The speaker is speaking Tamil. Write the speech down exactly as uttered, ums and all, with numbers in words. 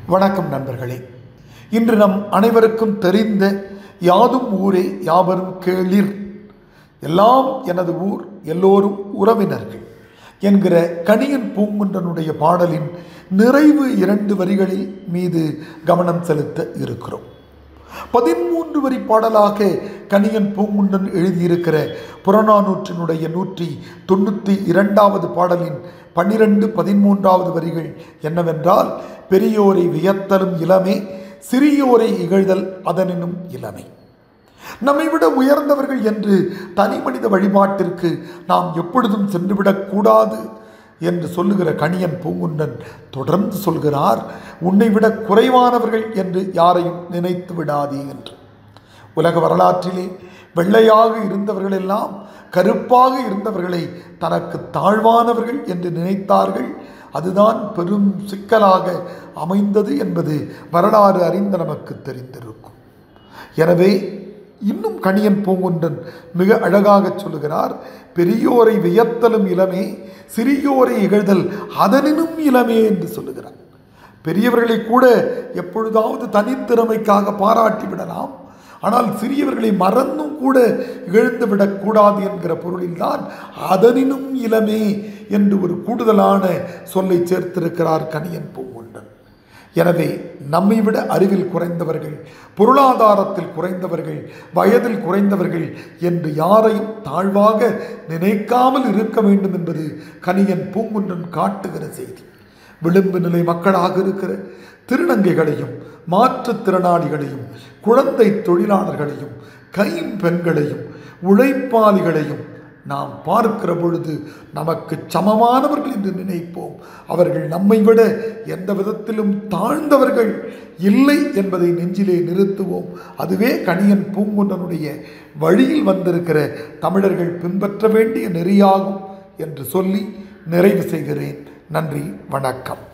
வணக்கம் நண்பர்களே. இன்று நம் அனைவருக்கும் தெரிந்த யாதும் ஊரே யாவரும் கேளிர், எல்லாம் எனது ஊர் எல்லோரும் உறவினர்கள் என்கிற கணியன் பூங்குன்றனுடைய பாடலின் நிறைவு இரண்டு வரிகளில் மீது கவனம் செலுத்த இருக்கிறோம். பதிமூன்று வரி பாடலாக கணியன் பூங்குன்றன் எழுதியிருக்கிற புறநானூற்றினுடைய நூற்றி தொண்ணூற்றி இரண்டாவது பாடலின் பன்னிரண்டு பதிமூன்றாவது வரிகள் என்னவென்றால், பெரியோரை வியத்தலும் இளமே, சிறியோரை இகழ்தல் அதனினும் இளமை. நம்மை விட உயர்ந்தவர்கள் என்று தனி மனித வழிபாட்டிற்கு நாம் எப்பொழுதும் சென்றுவிடக்கூடாது என்று சொல்லுகிற கணியன் பூங்குன்றன் தொடர்ந்து சொல்கிறார், உன்னை விட குறைவானவர்கள் என்று யாரையும் நினைத்து விடாதே என்று. உலக வரலாற்றிலே வெள்ளையாக இருந்தவர்களெல்லாம் கருப்பாக இருந்தவர்களை தனக்கு தாழ்வானவர்கள் என்று நினைத்தார்கள். அதுதான் பெரும் சிக்கலாக அமைந்தது என்பது வரலாறு அறிந்த நமக்கு தெரிந்திருக்கும். எனவே இன்னும் கணியன் பூங்குன்றன் மிக அழகாக சொல்லுகிறார், பெரியோரை வியத்தலும் இளமே, சிறியோரை இகழ்தல் அதனினும் இளமே என்று சொல்லுகிறார். பெரியவர்களை கூட எப்பொழுதாவது தனித்திறமைக்காக பாராட்டி விடலாம், ஆனால் சிறியவர்களை மறந்தும் கூட இகழ்ந்து விடக்கூடாது என்கிற பொருளில்தான் அதனினும் இளமே என்று ஒரு கூடுதலான சொல்லை சேர்த்திருக்கிறார் கணியன் பூங்குன்றன். எனவே நம்மை விட அறிவில் குறைந்தவர்கள், பொருளாதாரத்தில் குறைந்தவர்கள், வயதில் குறைந்தவர்கள் என்று யாரையும் தாழ்வாக நினைக்காமல் இருக்க வேண்டும் என்பது கணியன் பூங்குன்றன் காட்டுகிற செய்தி. விளிம்பு நிலை மக்களாக இருக்கிற திருநங்கைகளையும், மாற்றுத்திறனாளிகளையும், குழந்தை தொழிலாளர்களையும், கைம்பெண்களையும், உழைப்பாளிகளையும் நாம் பார்க்கிற பொழுது நமக்கு சமமானவர்கள் என்று நினைப்போம். அவர்கள் நம்மை விட எந்த விதத்திலும் தாழ்ந்தவர்கள் இல்லை என்பதை நெஞ்சிலே நிறுத்துவோம். அதுவே கணியன் பூங்குன்றனுடைய வழியில் வந்திருக்கிற தமிழர்கள் பின்பற்ற வேண்டிய நெறியாகும் என்று சொல்லி நிறைவு செய்கிறேன். நன்றி, வணக்கம்.